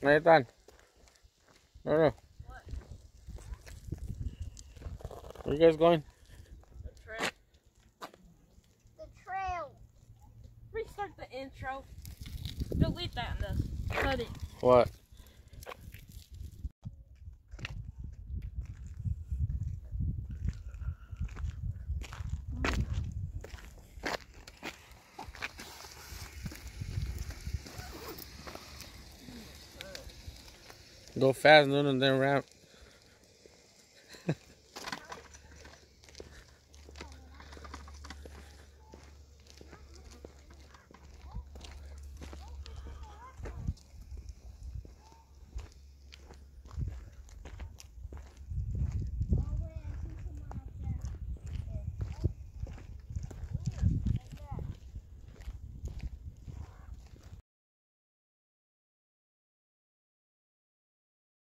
Nathan. No. What? Where you guys going? The trail. The trail. Restart the intro. Delete that and this. Cut it. What? Go fast, no, and then ramp.